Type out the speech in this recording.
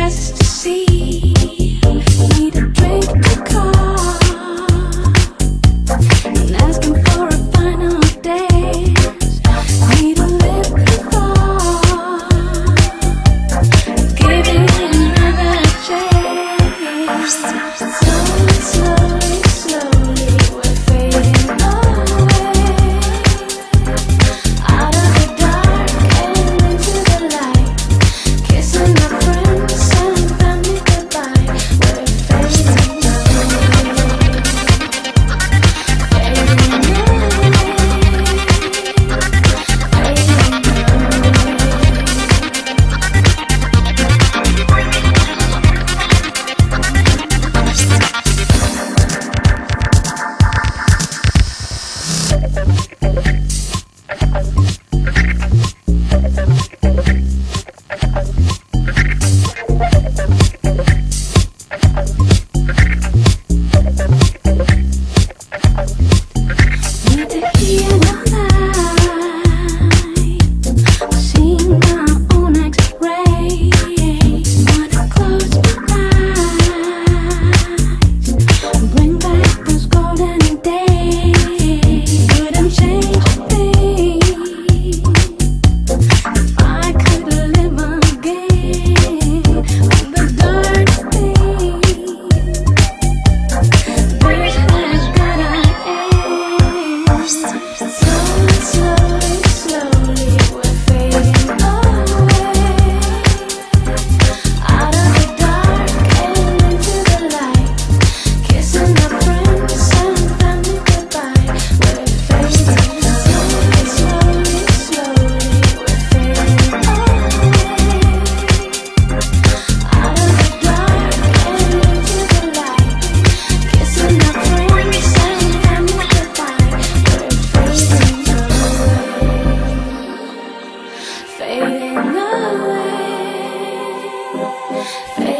just to see. Need a drink to call and asking for a final dance. Need a lip to fall, give it another chance. Slowly, slowly, slowly, we're fading away, out of the dark and into the light, kissing our friends and family goodbye. We're fading away, fading need to hear no lie, seeing my own X-rays. Wanna close my eyes, bring back those golden days. Wouldn't change a thing if I could live again on the dark thing. There's gotta end. Slowly, slowly, slowly, we're fading away, out of the dark and into the light, kissing our friends and family goodbye. We're fading slowly, slowly, slowly, we're fading away, out of the dark and into the light, kissing our friends and family goodbye. We're fading away, fading away, fading